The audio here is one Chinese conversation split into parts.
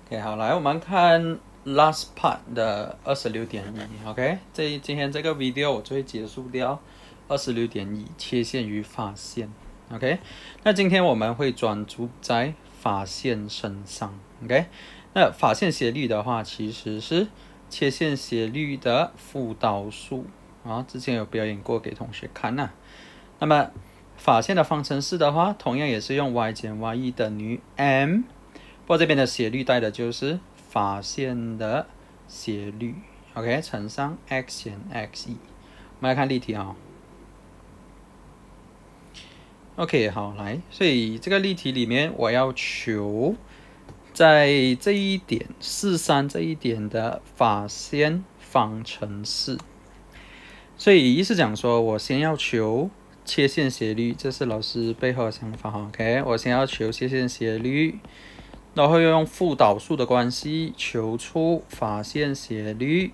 OK， 好，来我们看 last part 的26.1 OK， 今天这个 video 我就会结束掉26.1切线与发线 OK， 那今天我们会专注在发线身上 OK， 那发线斜率的话其实是切线斜率的辅导数啊，之前有表演过给同学看呐。那么发线的方程式的话，同样也是用 y 减 y1 等于 m。不过这边的斜率带的就是发线的斜率 ，OK， 乘上 x 减 x1。我们来看例题啊。OK， 好，来，所以这个例题里面我要求在这一点43这一点的发线方程式，所以意思讲说，我先要求切线斜率，这是老师背后的想法 ，OK， 我先要求切线斜率。然后用辅导数的关系求出发线斜率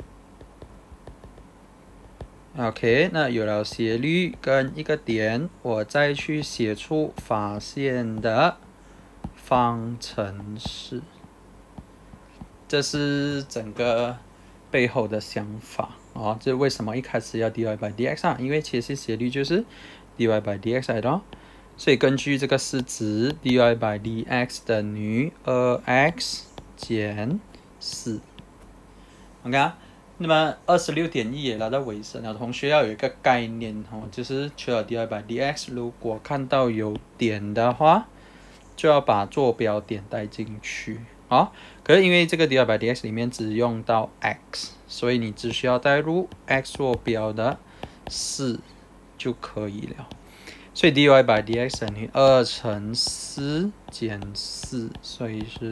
，OK， 那有了斜率跟一个点，我再去写出发线的方程式，这是整个背后的想法啊。这为什么一开始要 dy/dx 啊？因为切线斜率就是 dy/dx 来的。所以根据这个式子 dy/dx 等于 2x 减4 OK 啊，那么26.1也来到尾声了，同学要有一个概念哦，就是除了 dy/dx 如果看到有点的话，就要把坐标点带进去啊。可是因为这个 dy/dx 里面只用到 x， 所以你只需要带入 x 坐标的4就可以了。所以 dy/dx 等于2乘4减4，所以是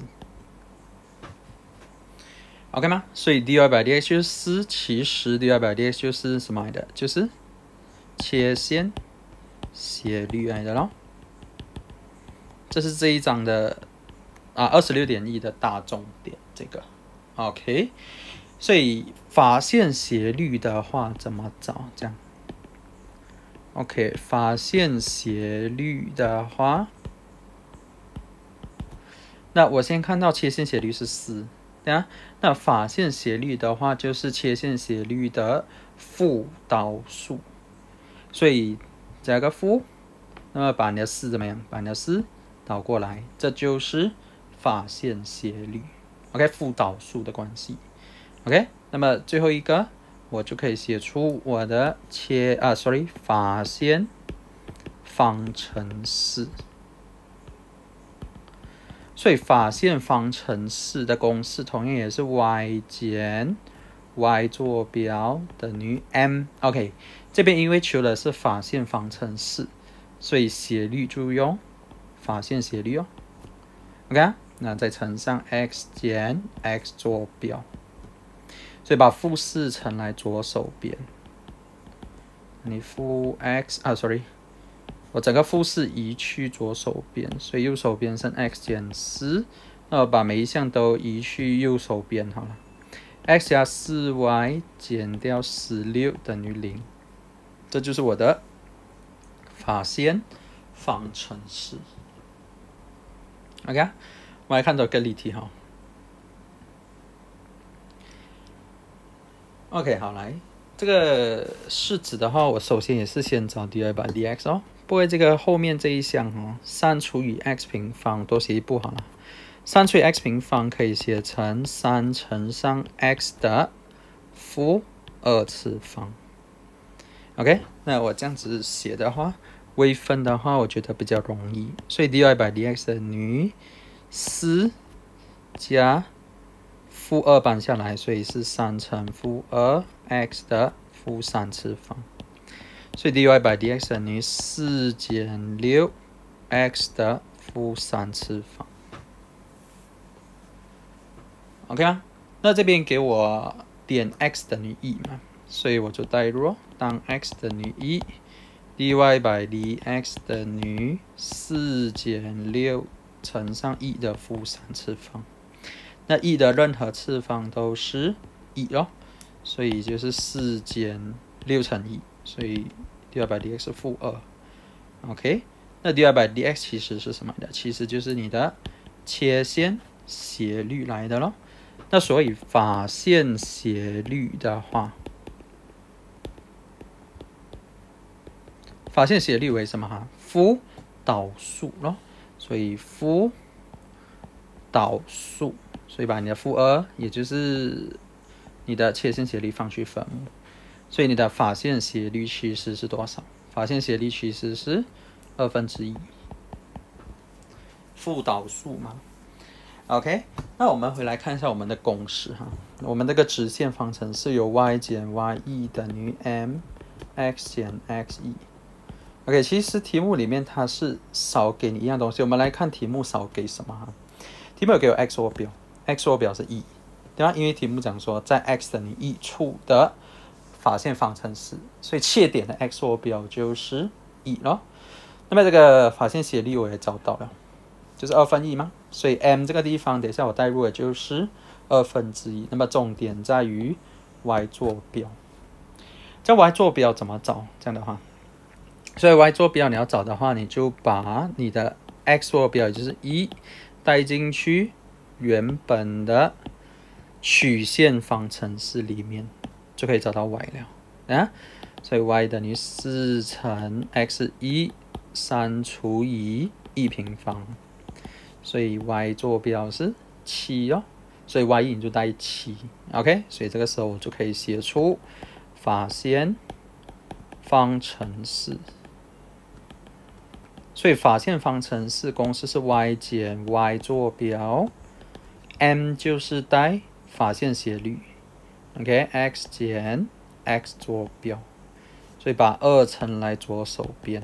4。OK 吗？所以 dy/dx 就是4，其實 dy/dx 就是什么来的？就是切线斜率来的咯。这是这一章的26.1的大重点，这个 OK。所以发线斜率的话怎么找？这样。OK， 发线斜率的话，那我先看到切线斜率是4，对啊，那发线斜率的话就是切线斜率的辅导数，所以加个负，那么把你的4怎么样？把你的4导过来，这就是发线斜率 ，OK， 辅导数的关系 ，OK， 那么最后一个。我就可以写出我的发线方程式。所以发线方程式的公式同样也是 y 减 y 坐标等于 m。OK， 这边因为求的是发线方程式，所以斜率就用发线斜率哦。OK， 那再乘上 x 减 x 坐标。所以把负4乘来左手边，你负 x我整个负4移去左手边，所以右手边剩 x 减4，那我把每一项都移去右手边好了。x 加 4y 减掉16等于0，这就是我的发线方程式。OK， 我们来看到一个例题哈。OK， 好，来这个式子的话，我首先也是先找 dy/dx 哦。不过这个后面这一项哦，3除以 x 平方多写一步好了。3除以 x 平方可以写成3乘上 x 的负2次方。OK， 那我这样子写的话，微分的话，我觉得比较容易，所以 dy/dx 等于4加负2搬下来，所以是3乘负2 x 的负3次方，所以 dy/dx 等于4减6 x 的负3次方。OK 啊，那这边给我点 x 等于1嘛，所以我就代入，当 x 等于1 dy/dx 等于4减6乘上1的负3次方。那1的任何次方都是1哦，所以就是4减6乘1，所以 dy/dx 是负2。OK， 那 dy/dx 其实是什么的？其实就是你的切线斜率来的咯。那所以发现斜率的话，发现斜率为什么哈？负导数咯，所以负导数，所以把你的-2，也就是你的切线斜率放去分母，所以你的发现斜率其实是多少？发现斜率其实是1/2，负导数嘛。OK， 那我们回来看一下我们的公式哈。我们这个直线方程式有 y 减 y1 等于 mx 减 x1。OK， 其实题目里面它是少给你一样东西，我们来看题目少给什么哈。题目有给我 x 坐标 ，x 坐标是1，对吧？因为题目讲说在 x 等于1处的发现方程式，所以切点的 x 坐标就是1咯。那么这个发现斜率我也找到了。就是1/2嘛，所以 m 这个地方等一下我代入的就是1/2。那么重点在于 y 坐标。这 y 坐标怎么找？这样的话，所以 y 坐标你要找的话，你就把你的 x 坐标也就是1带进去原本的曲线方程式里面，就可以找到 y 了啊。所以 y 等于4乘 x1 3除以1平方。所以 y 坐标是7哦，所以 y 你就带7 ，OK， 所以这个时候我就可以写出发现方程式。所以发现方程式公式是 y 减 y 坐标 ，m 就是带发现斜率 ，OK，x 减 x 坐标，所以把2乘来左手边。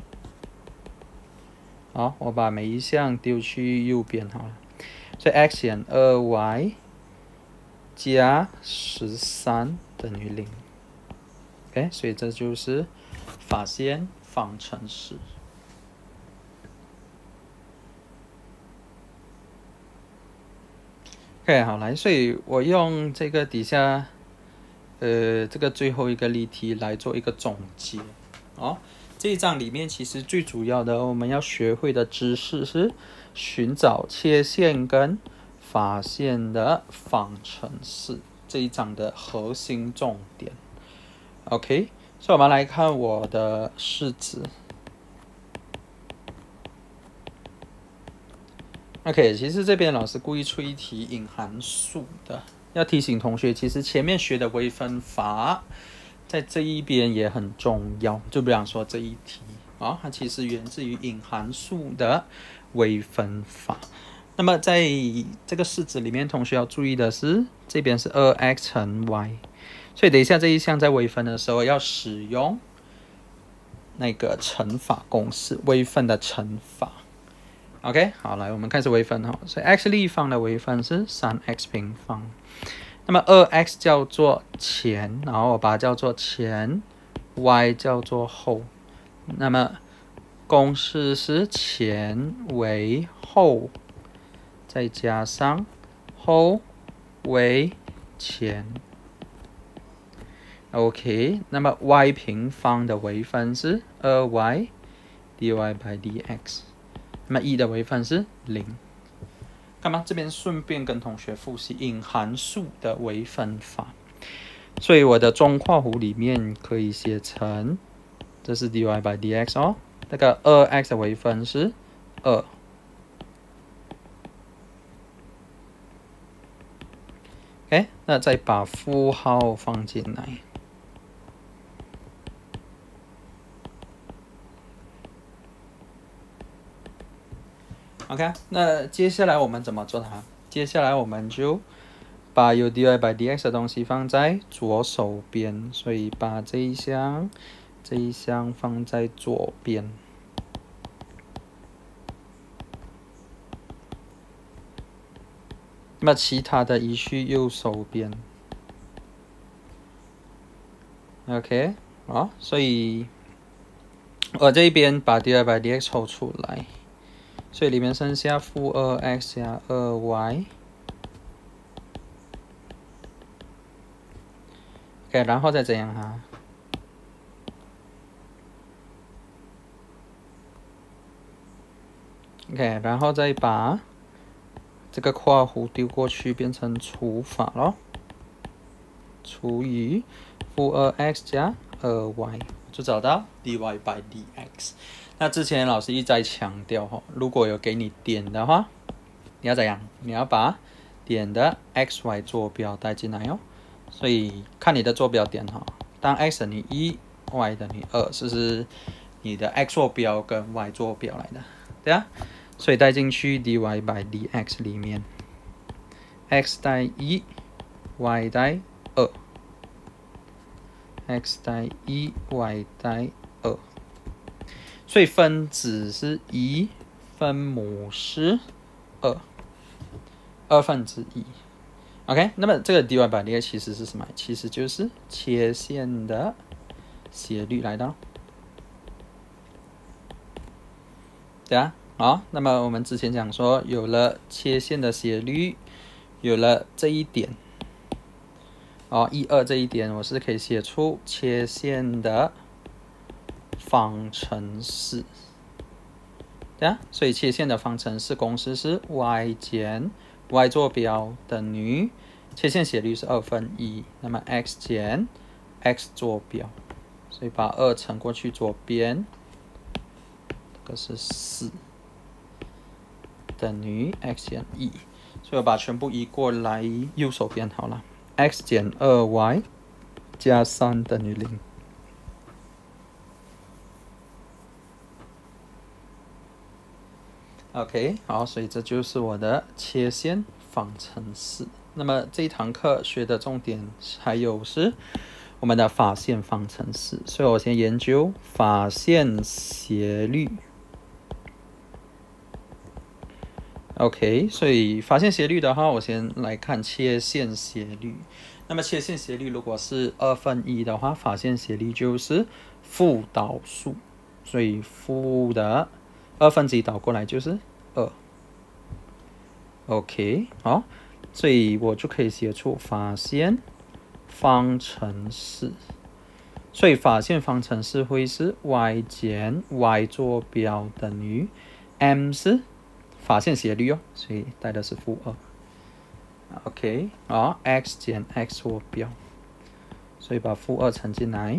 好，我把每一项丢去右边好了，所以 x 减 2y 加13等于0。OK， 所以这就是发现方程式。OK， 好来，所以我用这个底下，这个最后一个例题来做一个总结哦。这一章里面其实最主要的我们要学会的知识是寻找切线跟发现的方程式，这一章的核心重点。OK， 所以我们来看我的式子。OK， 其实这边老师故意出一题隐函数的，要提醒同学，其实前面学的微分法在这一边也很重要，就比方说这一题啊，它其实源自于隐函数的微分法。那么在这个式子里面，同学要注意的是，这边是2x 乘 y， 所以等一下这一项在微分的时候要使用那个乘法公式，微分的乘法。OK， 好，来我们开始微分哈，所以 x 立方的微分是 3x 平方。那么 2x 叫做前，然后我把它叫做前 ，y 叫做后。那么公式是前为后，再加上后为前。OK， 那么 y 平方的微分是 2y dy/dx， 那么1的微分是0。干嘛？这边顺便跟同学复习隐函数的微分法，所以我的中括弧里面可以写成，这是 dy/dx 哦，那个 2x 的微分是2。OK， 那再把负号放进来。OK， 那接下来我们怎么做它？接下来我们就把有 dy/dx 的东西放在左手边，所以把这一项放在左边。那么其他的移去右手边。OK， 好，所以我这边把 dy/dx 抽出来。所以里面剩下负 2x 加 2y， OK， 然后再怎样哈 ？OK， 然后再把这个括弧丢过去变成除法咯，除以负 2x 加 2y， 就找到 dy by dx。那之前老师一再强调如果有给你点的话，你要怎样？你要把点的 x、y 坐标带进来哦。所以看你的坐标点当 x 等于1 y 等于2，这是你的 x 坐标跟 y 坐标来的，对啊，所以带进去 dy by dx 里面 x 带1 y 带2， x 带1 y 带2，所以分子是1，分母是2分之1。OK， 那么这个 dy by dx 其实是什么？其实就是切线的斜率来的，对啊。好，那么我们之前讲说，有了切线的斜率，有了这一点，1、2这一点，我是可以写出切线的方程式，对啊。所以切线的方程式公式是 y 减 y 坐标等于切线斜率是2分1，那么 x 减 x 坐标，所以把2乘过去左边，这个是4等于 x 减1，所以我把全部移过来右手边好了。x 减 2y 加3等于0。OK， 好，所以这就是我的切线方程式。那么这一堂课学的重点还有是我们的法线方程式，所以我先研究法线斜率。OK， 所以法线斜率的话，我先来看切线斜率。那么切线斜率如果是2分1的话，法线斜率就是负导数，所以负的2分之1导过来就是2。OK， 好，所以我就可以写出法线方程式。所以法线方程式会是 y 减 y 坐标等于 m 是法线斜率所以带的是负2。OK， 好 ，x 减 x 坐标，所以把负2乘进来，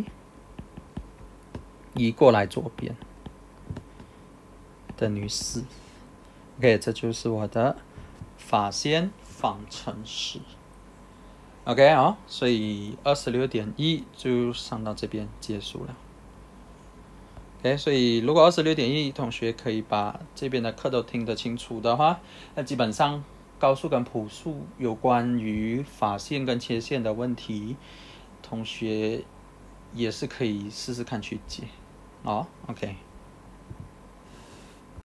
移过来左边，等于4。OK， 这就是我的法线方程式。OK， 好，所以 26.1 就上到这边结束了。OK， 所以如果 26.1 同学可以把这边的课都听得清楚的话，那基本上高数跟谱数有关于法线跟切线的问题，同学也是可以试试看去解。OK。